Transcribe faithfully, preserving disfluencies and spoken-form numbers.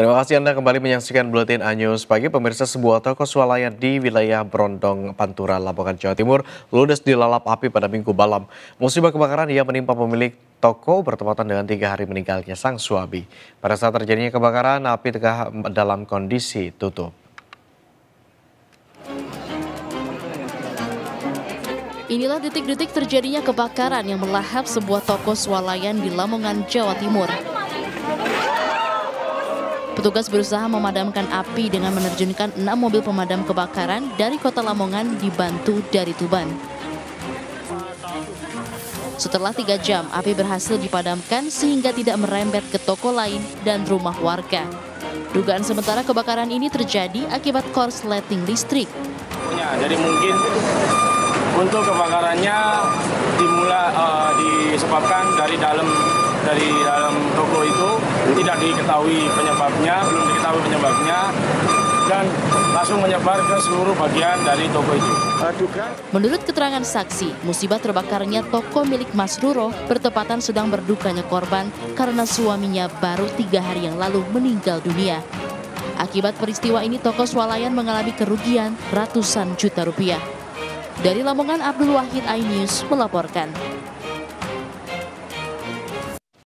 Terima kasih Anda kembali menyaksikan Buletin A News Pagi. Pemirsa, sebuah toko swalayan di wilayah Brondong, Pantura, Lamongan, Jawa Timur ludes dilalap api pada Minggu malam. Musibah kebakaran yang menimpa pemilik toko bertepatan dengan tiga hari meninggalnya sang suami. Pada saat terjadinya kebakaran, api tengah dalam kondisi tutup. Inilah detik-detik terjadinya kebakaran yang melahap sebuah toko swalayan di Lamongan, Jawa Timur. Petugas berusaha memadamkan api dengan menerjunkan enam mobil pemadam kebakaran dari kota Lamongan dibantu dari Tuban. Setelah tiga jam, api berhasil dipadamkan sehingga tidak merembet ke toko lain dan rumah warga. Dugaan sementara kebakaran ini terjadi akibat korsleting listrik. Ya, jadi mungkin untuk kebakarannya dimulai uh, disebabkan dari dalam dari dalam toko itu tidak diketahui penyebabnya, belum diketahui penyebabnya, dan langsung menyebar ke seluruh bagian dari toko itu. Menurut keterangan saksi, musibah terbakarnya toko milik Mas Ruro bertepatan sedang berdukanya korban karena suaminya baru tiga hari yang lalu meninggal dunia. Akibat peristiwa ini, toko swalayan mengalami kerugian ratusan juta rupiah. Dari Lamongan, Abdul Wahid, iNews melaporkan.